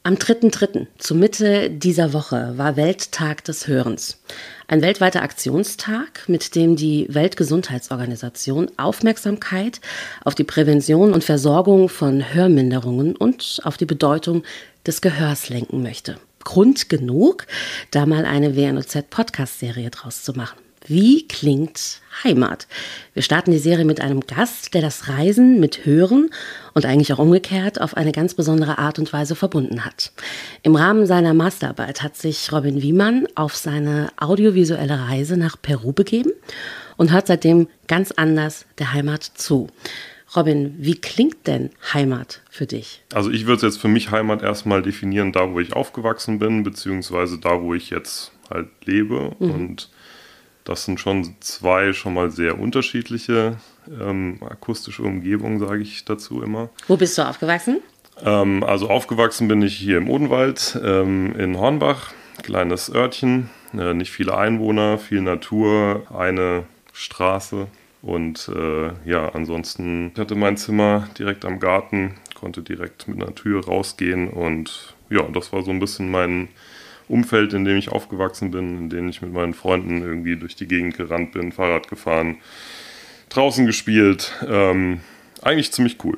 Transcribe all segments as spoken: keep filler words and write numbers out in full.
Am dritten dritten zur Mitte dieser Woche war Welttag des Hörens. Ein weltweiter Aktionstag, mit dem die Weltgesundheitsorganisation Aufmerksamkeit auf die Prävention und Versorgung von Hörminderungen und auf die Bedeutung des Gehörs lenken möchte. Grund genug, da mal eine W N O Z-Podcast-Serie draus zu machen. Wie klingt Heimat? Wir starten die Serie mit einem Gast, der das Reisen mit Hören und eigentlich auch umgekehrt auf eine ganz besondere Art und Weise verbunden hat. Im Rahmen seiner Masterarbeit hat sich Robin Wiemann auf seine audiovisuelle Reise nach Peru begeben und hört seitdem ganz anders der Heimat zu. Robin, wie klingt denn Heimat für dich? Also ich würde jetzt für mich Heimat erstmal definieren, da wo ich aufgewachsen bin, beziehungsweise da wo ich jetzt halt lebe. Mhm. Und das sind schon zwei schon mal sehr unterschiedliche ähm, akustische Umgebungen, sage ich dazu immer. Wo bist du aufgewachsen? Ähm, also aufgewachsen bin ich hier im Odenwald, ähm, in Hornbach, kleines Örtchen, äh, nicht viele Einwohner, viel Natur, eine Straße. Und äh, ja, ansonsten hatte mein Zimmer direkt am Garten, konnte direkt mit einer Tür rausgehen. Und ja, das war so ein bisschen mein Umfeld, in dem ich aufgewachsen bin, in dem ich mit meinen Freunden irgendwie durch die Gegend gerannt bin, Fahrrad gefahren, draußen gespielt. Ähm, eigentlich ziemlich cool.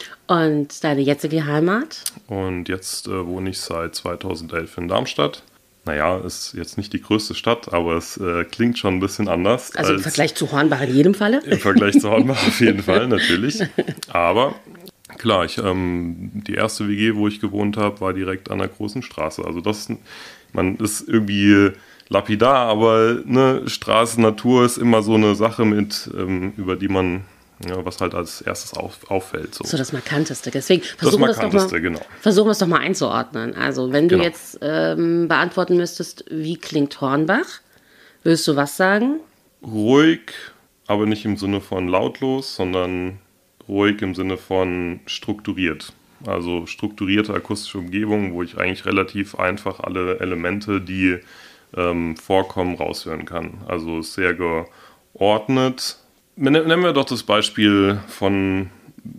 Und deine jetzige Heimat? Und jetzt äh, wohne ich seit zweitausendelf in Darmstadt. Naja, ist jetzt nicht die größte Stadt, aber es äh, klingt schon ein bisschen anders. Also im Vergleich zu Hornbach in jedem Falle? Im Vergleich zu Hornbach auf jeden Fall, natürlich. Aber klar, ich, ähm, die erste W G, wo ich gewohnt habe, war direkt an der großen Straße. Also das, man ist irgendwie lapidar, aber ne, Straße, Natur ist immer so eine Sache, mit ähm, über die man, ja, was halt als erstes auf, auffällt. So. so das Markanteste. Deswegen versuchen wir es doch mal, genau. versuchen wir es doch mal einzuordnen. Also wenn du genau. jetzt ähm, beantworten müsstest, wie klingt Hornbach, würdest du was sagen? Ruhig, aber nicht im Sinne von lautlos, sondern ruhig im Sinne von strukturiert. Also strukturierte akustische Umgebung, wo ich eigentlich relativ einfach alle Elemente, die ähm, vorkommen, raushören kann. Also sehr geordnet. Nehmen wir doch das Beispiel von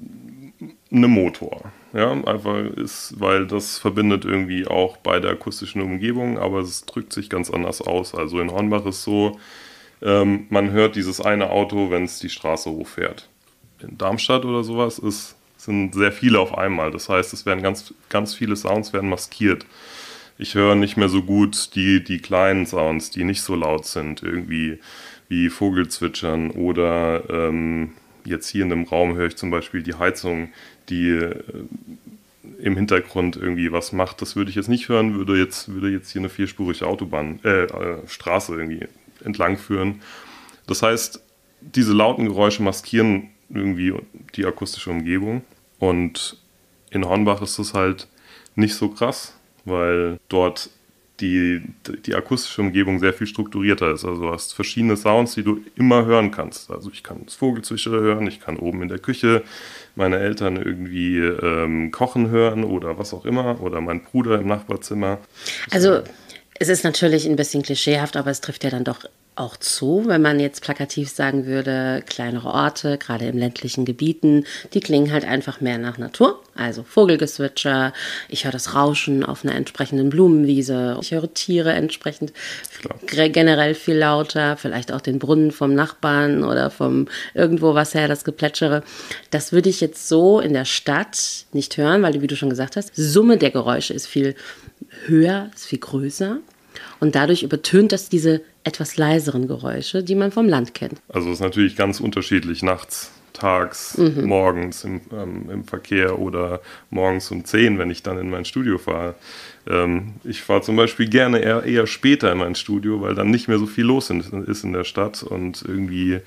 einem Motor. Ja, einfach ist, weil das verbindet irgendwie auch beide akustischen Umgebungen, aber es drückt sich ganz anders aus. Also in Hornbach ist so, ähm, man hört dieses eine Auto, wenn es die Straße hochfährt. In Darmstadt oder sowas ist, sind sehr viele auf einmal. Das heißt, es werden ganz, ganz viele Sounds werden maskiert. Ich höre nicht mehr so gut die, die kleinen Sounds, die nicht so laut sind, irgendwie wie Vogelzwitschern oder ähm, jetzt hier in dem Raum höre ich zum Beispiel die Heizung, die äh, im Hintergrund irgendwie was macht. Das würde ich jetzt nicht hören, würde jetzt, würde jetzt hier eine vierspurige Autobahn, äh, äh, Straße irgendwie entlang führen. Das heißt, diese lauten Geräusche maskieren irgendwie die akustische Umgebung. Und in Hornbach ist das halt nicht so krass, weil dort die, die akustische Umgebung sehr viel strukturierter ist. Also du hast verschiedene Sounds, die du immer hören kannst. Also ich kann das Vogelzwitschern hören, ich kann oben in der Küche meine Eltern irgendwie ähm, kochen hören oder was auch immer. Oder mein Bruder im Nachbarzimmer. Also es ist natürlich ein bisschen klischeehaft, aber es trifft ja dann doch auch zu, wenn man jetzt plakativ sagen würde, kleinere Orte, gerade in ländlichen Gebieten, die klingen halt einfach mehr nach Natur. Also Vogelgezwitscher, ich höre das Rauschen auf einer entsprechenden Blumenwiese, ich höre Tiere entsprechend Klar. generell viel lauter, vielleicht auch den Brunnen vom Nachbarn oder vom irgendwo was her, das Geplätschere. Das würde ich jetzt so in der Stadt nicht hören, weil, wie du schon gesagt hast, Summe der Geräusche ist viel höher, ist viel größer. Und dadurch übertönt das diese etwas leiseren Geräusche, die man vom Land kennt. Also es ist natürlich ganz unterschiedlich, nachts, tags, mhm. morgens im, ähm, im Verkehr oder morgens um zehn, wenn ich dann in mein Studio fahre. Ähm, ich fahre zum Beispiel gerne eher, eher später in mein Studio, weil dann nicht mehr so viel los ist in der Stadt und irgendwie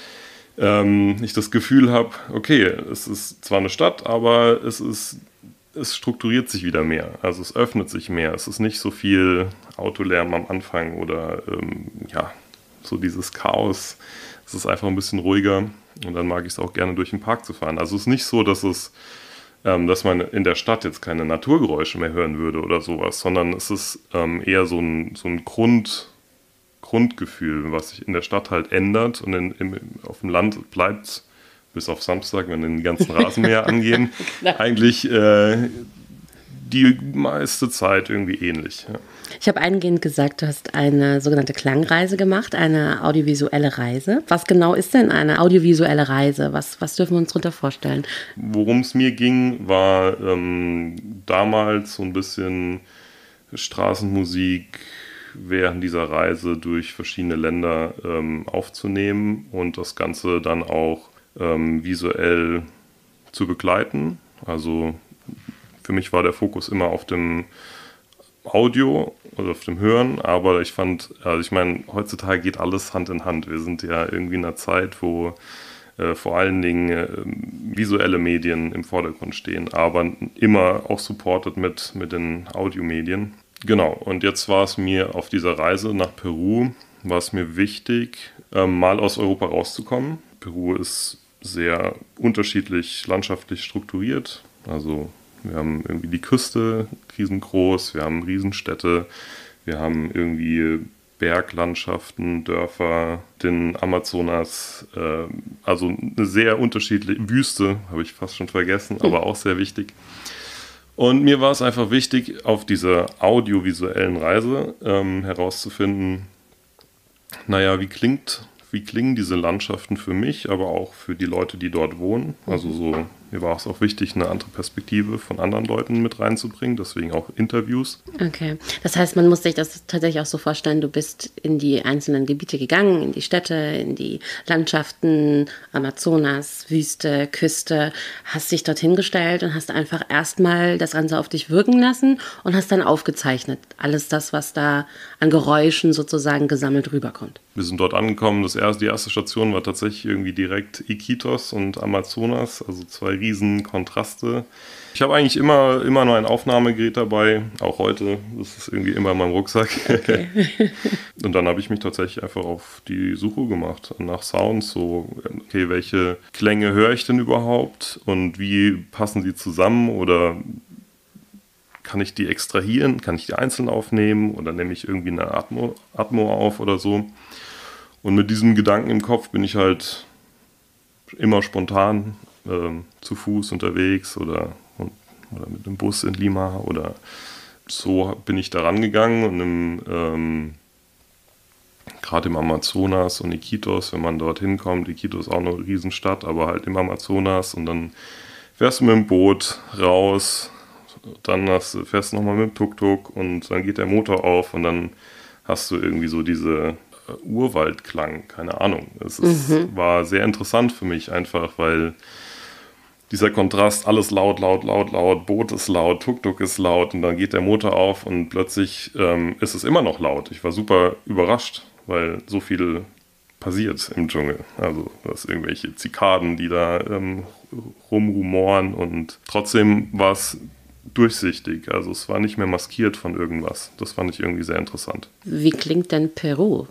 ähm, ich das Gefühl habe, okay, es ist zwar eine Stadt, aber es ist es strukturiert sich wieder mehr, also es öffnet sich mehr, es ist nicht so viel Autolärm am Anfang oder ähm, ja, so dieses Chaos, es ist einfach ein bisschen ruhiger und dann mag ich es auch gerne durch den Park zu fahren. Also es ist nicht so, dass es, ähm, dass man in der Stadt jetzt keine Naturgeräusche mehr hören würde oder sowas, sondern es ist ähm, eher so ein, so ein Grund, Grundgefühl, was sich in der Stadt halt ändert und in, im, auf dem Land bleibt bis auf Samstag, wenn die ganzen Rasenmäher angehen, eigentlich äh, die meiste Zeit irgendwie ähnlich. Ja. Ich habe eingehend gesagt, du hast eine sogenannte Klangreise gemacht, eine audiovisuelle Reise. Was genau ist denn eine audiovisuelle Reise? Was, was dürfen wir uns darunter vorstellen? Worum es mir ging, war ähm, damals so ein bisschen Straßenmusik während dieser Reise durch verschiedene Länder ähm, aufzunehmen und das Ganze dann auch ähm, visuell zu begleiten. Also für mich war der Fokus immer auf dem Audio oder auf dem Hören, aber ich fand, also ich meine, heutzutage geht alles Hand in Hand. Wir sind ja irgendwie in einer Zeit, wo äh, vor allen Dingen äh, visuelle Medien im Vordergrund stehen, aber immer auch supported mit, mit den Audiomedien. Genau, und jetzt war es mir auf dieser Reise nach Peru, war es mir wichtig, äh, mal aus Europa rauszukommen. Peru ist sehr unterschiedlich landschaftlich strukturiert, also wir haben irgendwie die Küste riesengroß, wir haben Riesenstädte, wir haben irgendwie Berglandschaften, Dörfer, den Amazonas, äh, also eine sehr unterschiedliche Wüste, habe ich fast schon vergessen, aber auch sehr wichtig. Und mir war es einfach wichtig, auf dieser audiovisuellen Reise ähm, herauszufinden, naja, wie klingt, wie klingen diese Landschaften für mich, aber auch für die Leute, die dort wohnen. Also so, mir war es auch wichtig, eine andere Perspektive von anderen Leuten mit reinzubringen, deswegen auch Interviews. Okay, das heißt, man muss sich das tatsächlich auch so vorstellen, du bist in die einzelnen Gebiete gegangen, in die Städte, in die Landschaften, Amazonas, Wüste, Küste, hast dich dorthin gestellt und hast einfach erstmal das Ganze auf dich wirken lassen und hast dann aufgezeichnet, alles das, was da an Geräuschen sozusagen gesammelt rüberkommt. Wir sind dort angekommen, das erste, die erste Station war tatsächlich irgendwie direkt Iquitos und Amazonas, also zwei riesen Kontraste. Ich habe eigentlich immer, immer nur ein Aufnahmegerät dabei, auch heute, das ist irgendwie immer in meinem Rucksack. Okay. Und dann habe ich mich tatsächlich einfach auf die Suche gemacht nach Sounds, so, okay, welche Klänge höre ich denn überhaupt und wie passen sie zusammen oder kann ich die extrahieren, kann ich die einzeln aufnehmen oder nehme ich irgendwie eine Atmo, Atmo auf oder so. Und mit diesem Gedanken im Kopf bin ich halt immer spontan äh, zu Fuß unterwegs oder, oder mit dem Bus in Lima oder so bin ich da rangegangen und im, ähm, gerade im Amazonas und Iquitos, wenn man dorthin kommt, Iquitos ist auch eine Riesenstadt, aber halt im Amazonas und dann fährst du mit dem Boot raus, dann hast, fährst du nochmal mit dem Tuk-Tuk und dann geht der Motor auf und dann hast du irgendwie so diese Urwaldklang, keine Ahnung. Es ist, mhm. war sehr interessant für mich einfach, weil dieser Kontrast, alles laut, laut, laut, laut, Boot ist laut, Tuk-Tuk ist laut und dann geht der Motor auf und plötzlich ähm, ist es immer noch laut. Ich war super überrascht, weil so viel passiert im Dschungel. Also das sind irgendwelche Zikaden, die da ähm, rumrumoren und trotzdem war es durchsichtig, also es war nicht mehr maskiert von irgendwas. Das fand ich irgendwie sehr interessant. Wie klingt denn Peru?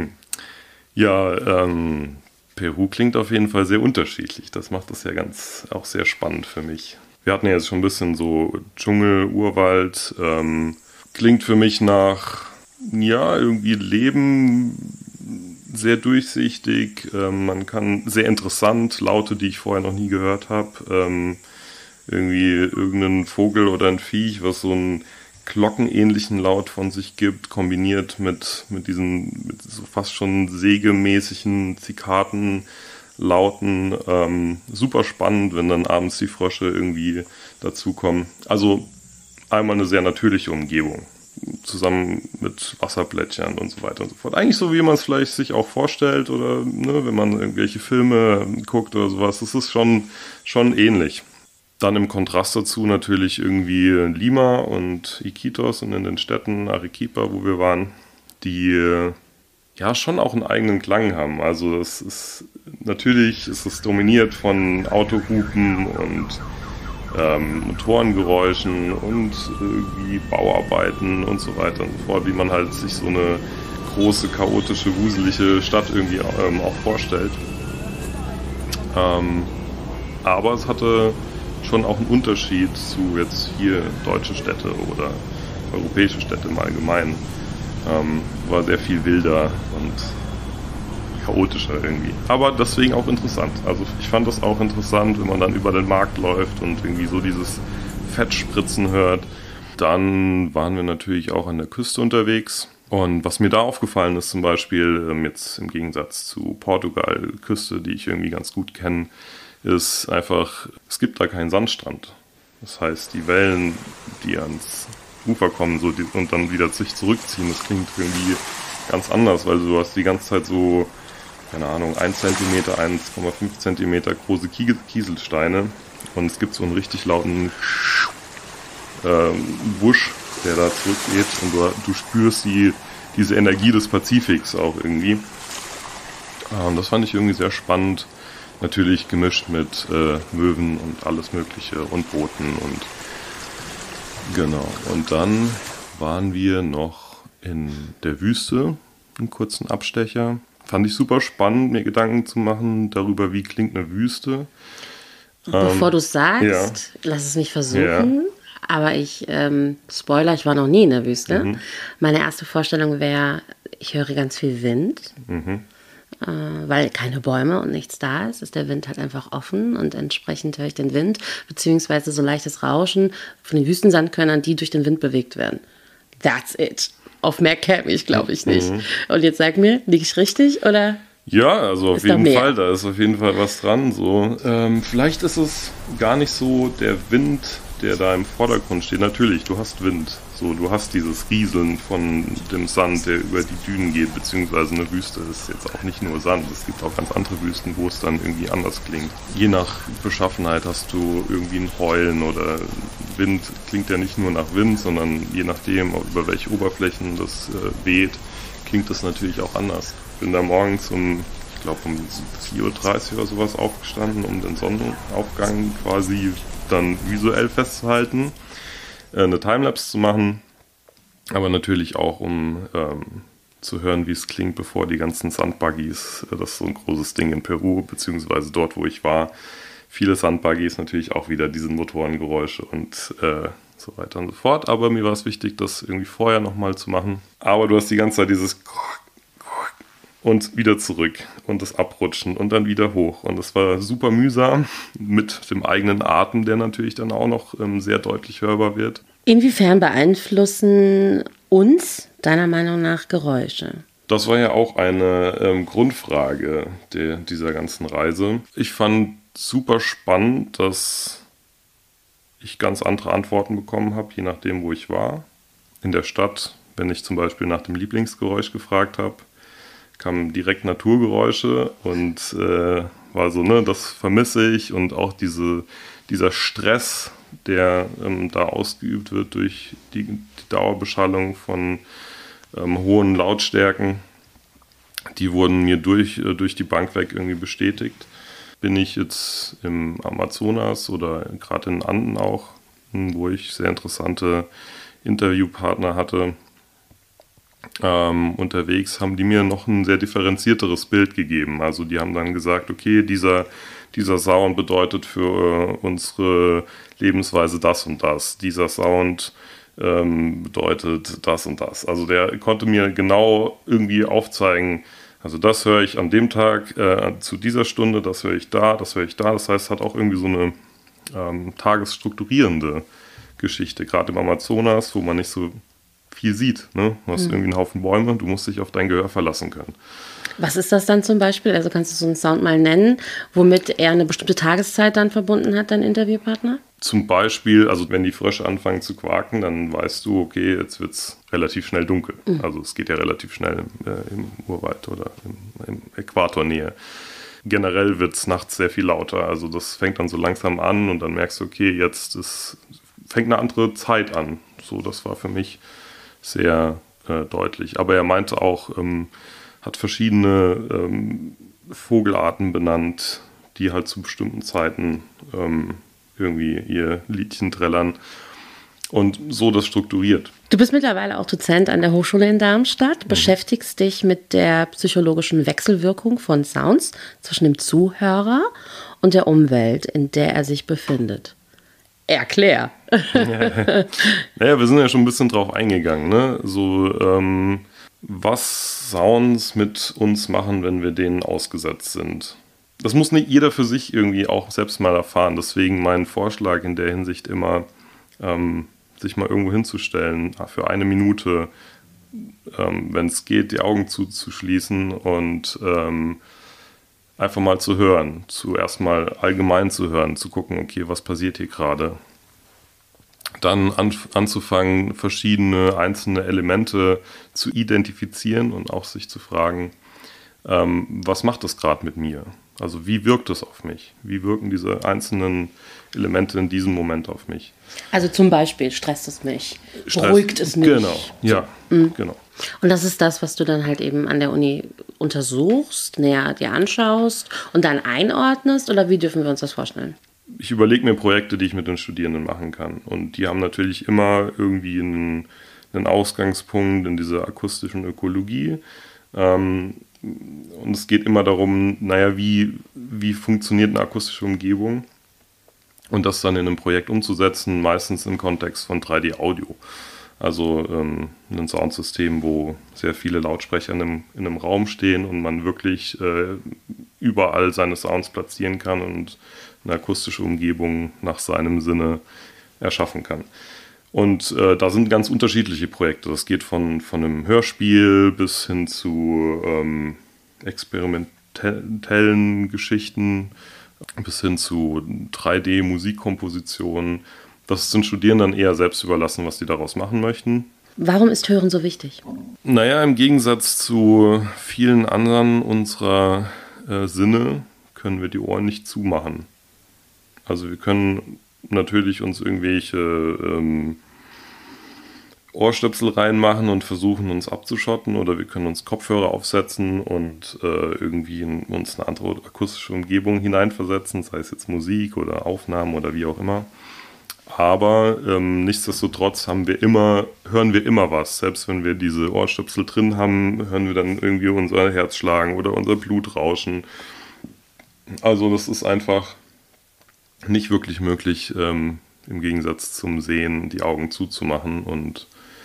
Ja, ähm, Peru klingt auf jeden Fall sehr unterschiedlich. Das macht das ja ganz auch sehr spannend für mich. Wir hatten ja jetzt schon ein bisschen so Dschungel, Urwald. Ähm, klingt für mich nach, ja, irgendwie Leben sehr durchsichtig. Ähm, man kann sehr interessant, Laute, die ich vorher noch nie gehört habe. Ähm, irgendwie irgendein Vogel oder ein Viech, was so einen glockenähnlichen Laut von sich gibt, kombiniert mit, mit diesen mit so fast schon sägemäßigen Zikadenlauten. Ähm, super spannend, wenn dann abends die Frösche irgendwie dazukommen. Also einmal eine sehr natürliche Umgebung, zusammen mit Wasserplätschern und so weiter und so fort. Eigentlich so, wie man es vielleicht sich auch vorstellt oder ne, wenn man irgendwelche Filme guckt oder sowas. Das ist schon, schon ähnlich. Dann im Kontrast dazu natürlich irgendwie Lima und Iquitos und in den Städten Arequipa, wo wir waren, die ja schon auch einen eigenen Klang haben. Also es ist natürlich ist es dominiert von Autohupen und ähm, Motorengeräuschen und irgendwie Bauarbeiten und so weiter und so fort, wie man halt sich so eine große, chaotische, wuselige Stadt irgendwie ähm, auch vorstellt. Ähm, aber es hatte schon auch ein Unterschied zu jetzt hier deutsche Städte oder europäische Städte im Allgemeinen. Ähm, war sehr viel wilder und chaotischer irgendwie. Aber deswegen auch interessant. Also ich fand das auch interessant, wenn man dann über den Markt läuft und irgendwie so dieses Fettspritzen hört Dann waren wir natürlich auch an der Küste unterwegs. Und was mir da aufgefallen ist zum Beispiel, ähm, jetzt im Gegensatz zu Portugal, Küste, die ich irgendwie ganz gut kenne, ist einfach, es gibt da keinen Sandstrand. Das heißt, die Wellen, die ans Ufer kommen so, die, und dann wieder sich zurückziehen, das klingt irgendwie ganz anders, weil du hast die ganze Zeit so, keine Ahnung, ein Zentimeter, eins Komma fünf Zentimeter große Kieselsteine und es gibt so einen richtig lauten ähm, Wusch, der da zurückgeht und du, du spürst die, diese Energie des Pazifiks auch irgendwie. Und das fand ich irgendwie sehr spannend. Natürlich gemischt mit äh, Möwen und alles Mögliche und Booten und genau. Und dann waren wir noch in der Wüste, einen kurzen Abstecher. Fand ich super spannend, mir Gedanken zu machen darüber, wie klingt eine Wüste. Bevor ähm, du es sagst, ja. lass es mich versuchen. Ja. Aber ich, ähm, Spoiler, ich war noch nie in der Wüste. Mhm. Meine erste Vorstellung wäre, ich höre ganz viel Wind, Mhm. äh, weil keine Bäume und nichts da ist. Ist der Wind halt einfach offen und entsprechend höre ich den Wind, beziehungsweise so leichtes Rauschen von den Wüstensandkörnern, die durch den Wind bewegt werden. That's it. Auf mehr käme ich, glaube ich, nicht. Mhm. Und jetzt sag mir, liege ich richtig oder? Ja, also auf Ist da jeden mehr? Fall, da ist auf jeden Fall was dran. So. Ähm, vielleicht ist es gar nicht so der Wind, der da im Vordergrund steht. Natürlich, du hast Wind. So, du hast dieses Rieseln von dem Sand, der über die Dünen geht, beziehungsweise eine Wüste ist jetzt auch nicht nur Sand. Es gibt auch ganz andere Wüsten, wo es dann irgendwie anders klingt. Je nach Beschaffenheit hast du irgendwie ein Heulen oder Wind klingt ja nicht nur nach Wind, sondern je nachdem, über welche Oberflächen das äh, weht, klingt das natürlich auch anders. Ich bin da morgens um, ich glaube um vier Uhr dreißig oder sowas aufgestanden, um den Sonnenaufgang quasi dann visuell festzuhalten, äh, eine Timelapse zu machen, aber natürlich auch um ähm, zu hören, wie es klingt, bevor die ganzen Sandbuggies, äh, das ist so ein großes Ding in Peru, beziehungsweise dort, wo ich war, viele Sandbuggies, natürlich auch wieder diese Motorengeräusche und äh, so weiter und so fort, aber mir war es wichtig, das irgendwie vorher nochmal zu machen. Aber du hast die ganze Zeit dieses und wieder zurück und das Abrutschen und dann wieder hoch. Und das war super mühsam mit dem eigenen Atem, der natürlich dann auch noch ähm, sehr deutlich hörbar wird. Inwiefern beeinflussen uns, deiner Meinung nach, Geräusche? Das war ja auch eine ähm, Grundfrage der, dieser ganzen Reise. Ich fand super spannend, dass ich ganz andere Antworten bekommen habe, je nachdem, wo ich war. In der Stadt, wenn ich zum Beispiel nach dem Lieblingsgeräusch gefragt habe, kamen direkt Naturgeräusche und äh, war so, ne, das vermisse ich und auch diese, dieser Stress, der ähm, da ausgeübt wird durch die, die Dauerbeschallung von ähm, hohen Lautstärken, die wurden mir durch, äh, durch die Bank weg irgendwie bestätigt. Bin ich jetzt im Amazonas oder gerade in Anden auch, wo ich sehr interessante Interviewpartner hatte, Ähm, unterwegs, haben die mir noch ein sehr differenzierteres Bild gegeben. Also die haben dann gesagt, okay, dieser, dieser Sound bedeutet für äh, unsere Lebensweise das und das. Dieser Sound ähm, bedeutet das und das. Also der konnte mir genau irgendwie aufzeigen, also das höre ich an dem Tag äh, zu dieser Stunde, das höre ich da, das höre ich da. Das heißt, es hat auch irgendwie so eine ähm, tagesstrukturierende Geschichte, gerade im Amazonas, wo man nicht so viel sieht. Ne? Du hast mhm. irgendwie einen Haufen Bäume, du musst dich auf dein Gehör verlassen können. Was ist das dann zum Beispiel? Also kannst du so einen Sound mal nennen, womit er eine bestimmte Tageszeit dann verbunden hat, dein Interviewpartner? Zum Beispiel, also wenn die Frösche anfangen zu quaken, dann weißt du, okay, jetzt wird es relativ schnell dunkel. Mhm. Also es geht ja relativ schnell im, äh, im Urwald oder im, im Äquatornähe. Generell wird es nachts sehr viel lauter. Also das fängt dann so langsam an und dann merkst du, okay, jetzt ist, fängt eine andere Zeit an. So, das war für mich sehr äh, deutlich. Aber er meinte auch, ähm, hat verschiedene ähm, Vogelarten benannt, die halt zu bestimmten Zeiten ähm, irgendwie ihr Liedchen trällern und so das strukturiert. Du bist mittlerweile auch Dozent an der Hochschule in Darmstadt, mhm. beschäftigst dich mit der psychologischen Wechselwirkung von Sounds zwischen dem Zuhörer und der Umwelt, in der er sich befindet. Erklär. Naja, wir sind ja schon ein bisschen drauf eingegangen, ne? So, ähm, was Sounds mit uns machen, wenn wir denen ausgesetzt sind. Das muss nicht jeder für sich irgendwie auch selbst mal erfahren. Deswegen mein Vorschlag in der Hinsicht immer, ähm, sich mal irgendwo hinzustellen, für eine Minute, ähm, wenn es geht, die Augen zuzuschließen und ähm, einfach mal zu hören, zuerst mal allgemein zu hören, zu gucken, okay, was passiert hier gerade. Dann an, anzufangen, verschiedene einzelne Elemente zu identifizieren und auch sich zu fragen, ähm, was macht das gerade mit mir? Also wie wirkt es auf mich? Wie wirken diese einzelnen Elemente in diesem Moment auf mich? Also zum Beispiel stresst es mich, Stress, beruhigt es mich. Genau, ja, mhm. genau. Und das ist das, was du dann halt eben an der Uni untersuchst, näher dir anschaust und dann einordnest? Oder wie dürfen wir uns das vorstellen? Ich überlege mir Projekte, die ich mit den Studierenden machen kann. Und die haben natürlich immer irgendwie einen, einen Ausgangspunkt in dieser akustischen Ökologie. Ähm, und es geht immer darum, naja, wie, wie funktioniert eine akustische Umgebung? Und das dann in einem Projekt umzusetzen, meistens im Kontext von drei D Audio. Also ähm, ein Soundsystem, wo sehr viele Lautsprecher in einem, in einem Raum stehen und man wirklich äh, überall seine Sounds platzieren kann und eine akustische Umgebung nach seinem Sinne erschaffen kann. Und äh, da sind ganz unterschiedliche Projekte. Das geht von, von einem Hörspiel bis hin zu ähm, experimentellen Geschichten, bis hin zu drei D Musikkompositionen. Das ist den Studierenden eher selbst überlassen, was sie daraus machen möchten. Warum ist Hören so wichtig? Naja, im Gegensatz zu vielen anderen unserer äh, Sinne können wir die Ohren nicht zumachen. Also wir können natürlich uns irgendwelche ähm, Ohrstöpsel reinmachen und versuchen uns abzuschotten, oder wir können uns Kopfhörer aufsetzen und äh, irgendwie in uns eine andere akustische Umgebung hineinversetzen, sei es jetzt Musik oder Aufnahmen oder wie auch immer. Aber ähm, nichtsdestotrotz haben wir immer, hören wir immer was. Selbst wenn wir diese Ohrstöpsel drin haben, hören wir dann irgendwie unser Herz schlagen oder unser Blut rauschen. Also das ist einfach nicht wirklich möglich, ähm, im Gegensatz zum Sehen die Augen zuzumachen und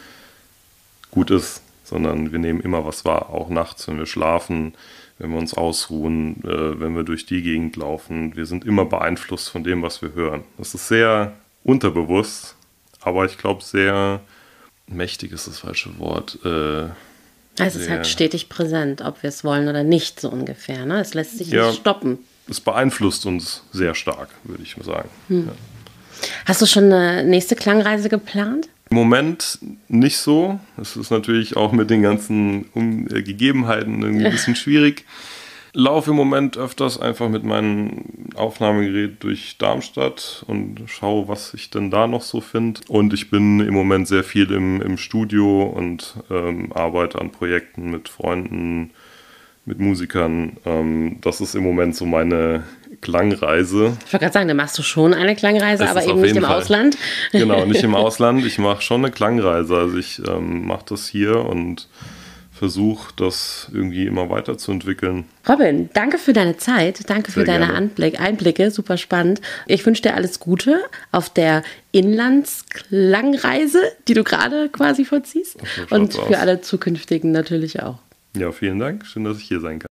gut ist, sondern wir nehmen immer was wahr, auch nachts, wenn wir schlafen, wenn wir uns ausruhen, äh, wenn wir durch die Gegend laufen. Wir sind immer beeinflusst von dem, was wir hören. Das ist sehr unterbewusst, aber ich glaube sehr mächtig ist das falsche Wort. Äh, es ist halt stetig präsent, ob wir es wollen oder nicht, so ungefähr. Ne? Es lässt sich ja, nicht stoppen. Es beeinflusst uns sehr stark, würde ich mal sagen. Hm. Ja. Hast du schon eine nächste Klangreise geplant? Im Moment nicht so. Es ist natürlich auch mit den ganzen um äh, Gegebenheiten irgendwie ein bisschen schwierig. Laufe im Moment öfters einfach mit meinem Aufnahmegerät durch Darmstadt und schaue, was ich denn da noch so finde. Und ich bin im Moment sehr viel im, im Studio und ähm, arbeite an Projekten mit Freunden, mit Musikern. Ähm, das ist im Moment so meine Klangreise. Ich wollte gerade sagen, da machst du schon eine Klangreise, aber eben nicht im Fall. Ausland. Genau, nicht im Ausland. Ich mache schon eine Klangreise. Also ich ähm, mache das hier und versuche, das irgendwie immer weiterzuentwickeln. Robin, danke für deine Zeit, danke Sehr für deine gerne. Anblick, Einblicke, super spannend. Ich wünsche dir alles Gute auf der Inlandsklangreise, die du gerade quasi vollziehst, so und für aus. alle zukünftigen natürlich auch. Ja, vielen Dank. Schön, dass ich hier sein kann.